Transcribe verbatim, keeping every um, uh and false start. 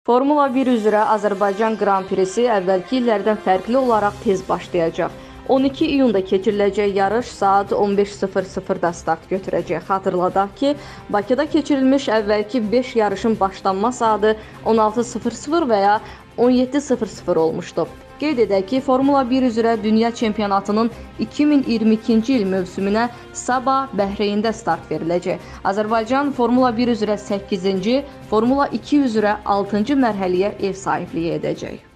Formula bir üzrə Azərbaycan Qran Prisi əvvəlki illərdən fərqli olaraq tez başlayacaq. on iki iyunda keçiriləcək yarış saat on beş sıfır sıfırda start götürəcək. Xatırladaq ki, Bakıda keçirilmiş əvvəlki beş yarışın başlanma saatı on altı sıfır sıfır və ya on yeddi sıfır sıfır olmuşdu. Qeyd edək ki, Formula bir üzrə Dünya Çempionatının iki min iyirmi ikinci il mövsümünə sabah Bəhreyndə start veriləcək. Azərbaycan Formula bir üzrə səkkizinci, Formula iki üzrə altıncı mərhələyə ev sahibliyi edəcək.